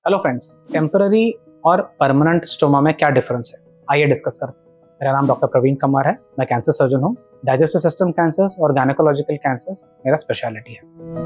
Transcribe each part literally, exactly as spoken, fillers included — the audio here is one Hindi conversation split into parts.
हेलो फ्रेंड्स, टेम्पररी और परमानेंट स्टोमा में क्या डिफरेंस है, आइए डिस्कस करते हैं। मेरा नाम डॉक्टर प्रवीण कुमार है। मैं कैंसर सर्जन हूँ। डाइजेस्टिव सिस्टम कैंसर्स और गायनेकोलॉजिकल कैंसर्स मेरा स्पेशलिटी है।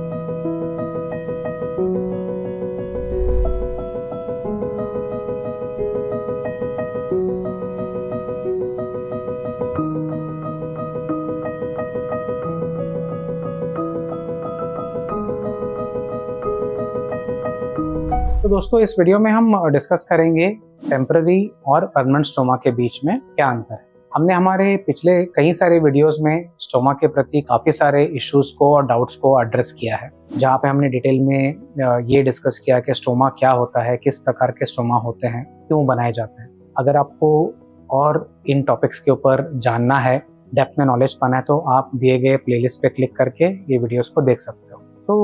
तो दोस्तों, इस वीडियो में हम डिस्कस करेंगे टेम्पररी और परमानेंट स्टोमा के बीच में क्या अंतर है। हमने हमारे पिछले कई सारे वीडियोस में स्टोमा के प्रति काफ़ी सारे इश्यूज को और डाउट्स को एड्रेस किया है, जहाँ पे हमने डिटेल में ये डिस्कस किया कि स्टोमा क्या होता है, किस प्रकार के स्टोमा होते हैं, क्यों बनाए जाते हैं। अगर आपको और इन टॉपिक्स के ऊपर जानना है, डेप्थ में नॉलेज पाना है, तो आप दिए गए प्लेलिस्ट पे क्लिक करके ये वीडियोस को देख सकते हो।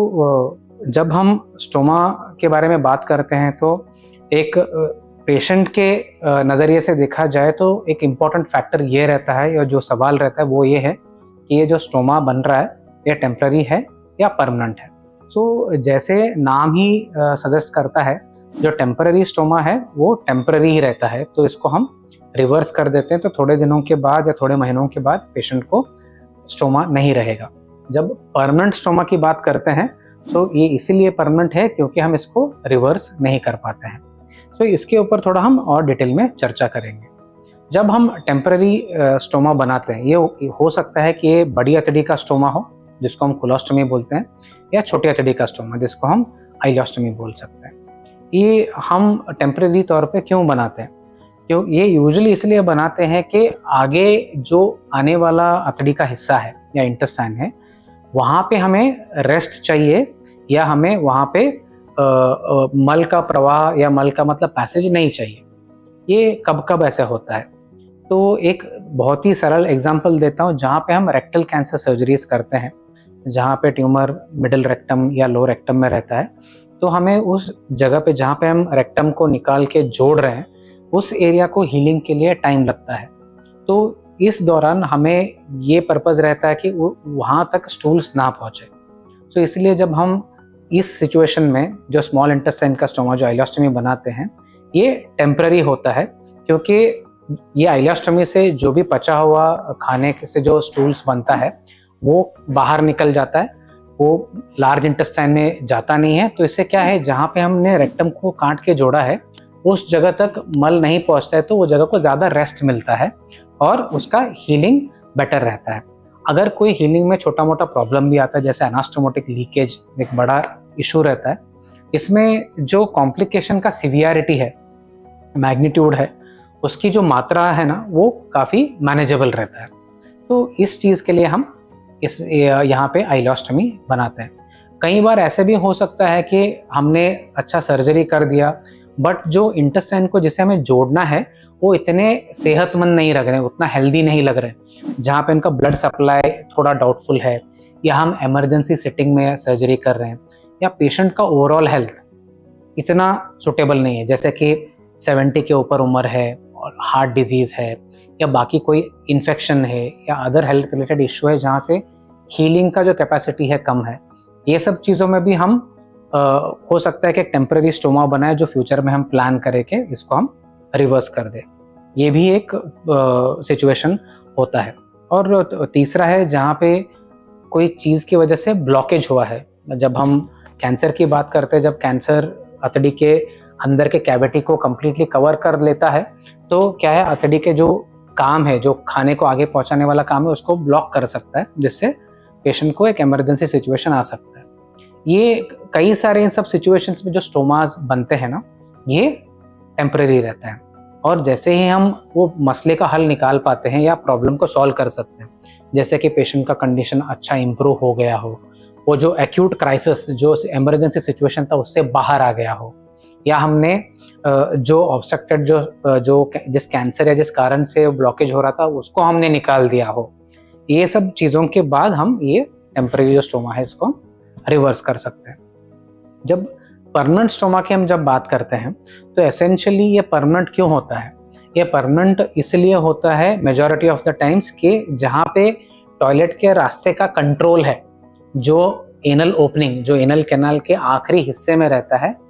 तो जब हम स्टोमा के बारे में बात करते हैं तो एक पेशेंट के नज़रिए से देखा जाए तो एक इम्पॉर्टेंट फैक्टर ये रहता है, या जो सवाल रहता है वो ये है कि ये जो स्टोमा बन रहा है ये टेम्पररी है या परमानेंट है। सो so, जैसे नाम ही सजेस्ट करता है, जो टेम्पररी स्टोमा है वो टेम्पररी ही रहता है, तो इसको हम रिवर्स कर देते हैं तो थोड़े दिनों के बाद या थोड़े महीनों के बाद पेशेंट को स्टोमा नहीं रहेगा। जब परमानेंट स्टोमा की बात करते हैं तो so, ये इसीलिए परमानेंट है क्योंकि हम इसको रिवर्स नहीं कर पाते हैं। तो so, इसके ऊपर थोड़ा हम और डिटेल में चर्चा करेंगे। जब हम टेम्पररी स्टोमा बनाते हैं, ये हो सकता है कि ये बड़ी अतड़ी का स्टोमा हो जिसको हम कोलोस्टमी बोलते हैं, या छोटी अतड़ी का स्टोमा जिसको हम आइलोस्टमी बोल सकते हैं। ये हम टेम्पररी तौर पे क्यों बनाते हैं? क्यों ये यूजुअली इसलिए बनाते हैं कि आगे जो आने वाला अतड़ी का हिस्सा है या इंटेस्टाइन है, वहाँ पे हमें रेस्ट चाहिए, या हमें वहाँ पे आ, आ, मल का प्रवाह या मल का मतलब पैसेज नहीं चाहिए। ये कब कब ऐसा होता है? तो एक बहुत ही सरल एग्जांपल देता हूँ, जहाँ पे हम रेक्टल कैंसर सर्जरीज करते हैं, जहाँ पे ट्यूमर मिडिल रेक्टम या लो रेक्टम में रहता है, तो हमें उस जगह पे जहाँ पे हम रेक्टम को निकाल के जोड़ रहे हैं, उस एरिया को हीलिंग के लिए टाइम लगता है। तो इस दौरान हमें ये पर्पज़ रहता है कि वो वहाँ तक स्टूल्स ना पहुँचे। तो इसलिए जब हम इस सिचुएशन में जो स्मॉल इंटेस्टाइन का स्टोमा जो आइलोस्टमी बनाते हैं, ये टेम्पररी होता है, क्योंकि ये आइलोस्टमी से जो भी पचा हुआ खाने से जो स्टूल्स बनता है वो बाहर निकल जाता है, वो लार्ज इंटेस्टाइन में जाता नहीं है। तो इससे क्या है, जहाँ पे हमने रेक्टम को काट के जोड़ा है उस जगह तक मल नहीं पहुँचता है, तो वो जगह को ज़्यादा रेस्ट मिलता है और उसका हीलिंग बेटर रहता है। अगर कोई हीलिंग में छोटा मोटा प्रॉब्लम भी आता है, जैसे एनास्टोमोटिक लीकेज एक बड़ा इशू रहता है, इसमें जो कॉम्प्लिकेशन का सिवियरिटी है, मैग्नीट्यूड है, उसकी जो मात्रा है ना, वो काफ़ी मैनेजेबल रहता है। तो इस चीज़ के लिए हम इस यहाँ पे आइलोस्टमी बनाते हैं। कई बार ऐसे भी हो सकता है कि हमने अच्छा सर्जरी कर दिया, बट जो इंटेस्टाइन को जिसे हमें जोड़ना है वो इतने सेहतमंद नहीं लग रहे, उतना हेल्दी नहीं लग रहे, जहाँ पे इनका ब्लड सप्लाई थोड़ा डाउटफुल है, या हम इमरजेंसी सेटिंग में सर्जरी कर रहे हैं, या पेशेंट का ओवरऑल हेल्थ इतना सुटेबल नहीं है, जैसे कि सेवेंटी के ऊपर उम्र है और हार्ट डिजीज़ है, या बाकी कोई इन्फेक्शन है, या अदर हेल्थ रिलेटेड इशू है जहाँ से हीलिंग का जो कैपेसिटी है कम है। ये सब चीज़ों में भी हम आ, हो सकता है कि टेम्पररी स्टोमा बनाए जो फ्यूचर में हम प्लान करें कि इसको हम रिवर्स कर दे। ये भी एक सिचुएशन होता है। और तीसरा है जहाँ पे कोई चीज़ की वजह से ब्लॉकेज हुआ है। जब हम कैंसर की बात करते हैं, जब कैंसर अतड़ी के अंदर के कैविटी को कम्प्लीटली कवर कर लेता है, तो क्या है, अतड़ी के जो काम है, जो खाने को आगे पहुँचाने वाला काम है, उसको ब्लॉक कर सकता है, जिससे पेशेंट को एक इमरजेंसी सिचुएशन आ सकता है। ये कई सारे इन सब सिचुएशंस में जो स्टोमास बनते हैं ना, ये टेम्पररी रहता है। और जैसे ही हम वो मसले का हल निकाल पाते हैं या प्रॉब्लम को सॉल्व कर सकते हैं, जैसे कि पेशेंट का कंडीशन अच्छा इम्प्रूव हो गया हो, वो जो एक्यूट क्राइसिस जो इमरजेंसी सिचुएशन था उससे बाहर आ गया हो, या हमने जो ऑब्स्ट्रक्टेड जो जो जिस कैंसर या जिस कारण से ब्लॉकेज हो रहा था उसको हमने निकाल दिया हो, ये सब चीज़ों के बाद हम ये टेम्पररी जो स्टोमा है इसको रिवर्स कर सकते हैं। जब परमानेंट स्टोमा की हम जब बात करते हैं तो एसेंशियली ये परमानेंट क्यों होता है? ये परमानेंट इसलिए होता है मेजॉरिटी ऑफ द टाइम्स कि जहाँ पे टॉयलेट के रास्ते का कंट्रोल है, जो एनल ओपनिंग, जो एनल कैनाल के आखिरी हिस्से में रहता है,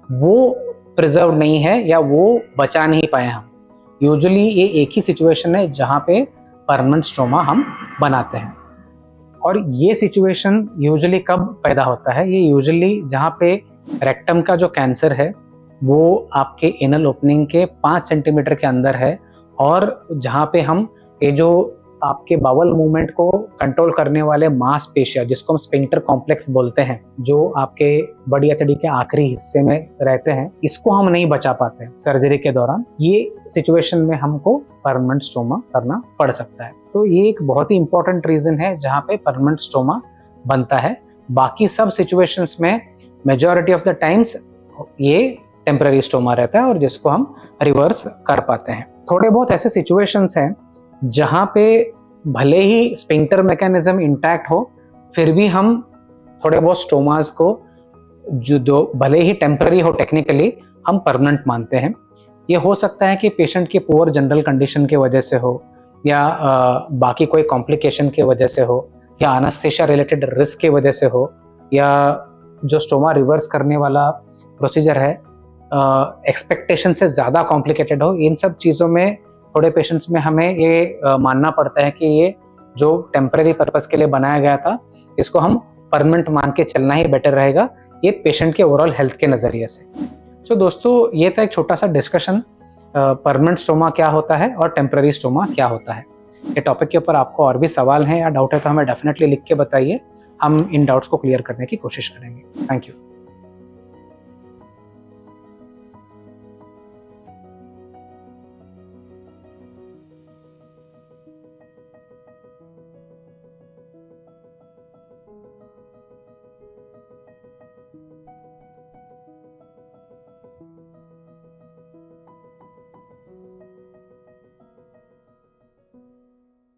वो प्रिजर्व नहीं है या वो बचा नहीं पाए हम। यूजुअली ये एक ही सिचुएशन है जहाँ पे परमानेंट स्टोमा हम बनाते हैं। और ये सिचुएशन यूजुअली कब पैदा होता है? ये यूजुअली जहाँ पे रेक्टम का जो कैंसर है वो आपके एनल ओपनिंग के पाँच सेंटीमीटर के अंदर है, और जहाँ पे हम ये जो आपके बावल मूवमेंट को कंट्रोल करने वाले मांसपेशियां, जिसको हम स्फिंक्टर कॉम्प्लेक्स बोलते हैं, जो आपके बड़ी हथेली के आखिरी हिस्से में रहते हैं, इसको हम नहीं बचा पाते सर्जरी के दौरान। ये सिचुएशन में हमको परमानेंट स्टोमा करना पड़ सकता है। तो ये एक बहुत ही इंपॉर्टेंट रीजन है जहाँ पे परमानेंट स्टोमा बनता है। बाकी सब सिचुएशंस में मेजॉरिटी ऑफ द टाइम्स ये टेम्पररी स्टोमा रहता है और जिसको हम रिवर्स कर पाते हैं। थोड़े बहुत ऐसे सिचुएशंस हैं जहाँ पे भले ही स्फिंक्टर मैकेनिज्म इंटैक्ट हो, फिर भी हम थोड़े बहुत स्टोमास को जो दो भले ही टेम्पररी हो टेक्निकली, हम परमानेंट मानते हैं। ये हो सकता है कि पेशेंट की पुअर जनरल कंडीशन की वजह से हो, या आ, बाकी कोई कॉम्प्लिकेशन की वजह से हो, या एनेस्थीसिया रिलेटेड रिस्क की वजह से हो, या जो स्टोमा रिवर्स करने वाला प्रोसीजर है एक्सपेक्टेशन uh, से ज़्यादा कॉम्प्लिकेटेड हो। इन सब चीज़ों में थोड़े पेशेंट्स में हमें ये uh, मानना पड़ता है कि ये जो टेम्पररी पर्पस के लिए बनाया गया था, इसको हम परमानेंट मान के चलना ही बेटर रहेगा, ये पेशेंट के ओवरऑल हेल्थ के नज़रिए से। तो दोस्तों, ये था एक छोटा सा डिस्कशन, परमानेंट स्टोमा क्या होता है और टेम्पररी स्टोमा क्या होता है। ये टॉपिक के ऊपर आपको और भी सवाल हैं या डाउट है तो हमें डेफिनेटली लिख के बताइए, हम इन डाउट्स को क्लियर करने की कोशिश करेंगे। Thank you.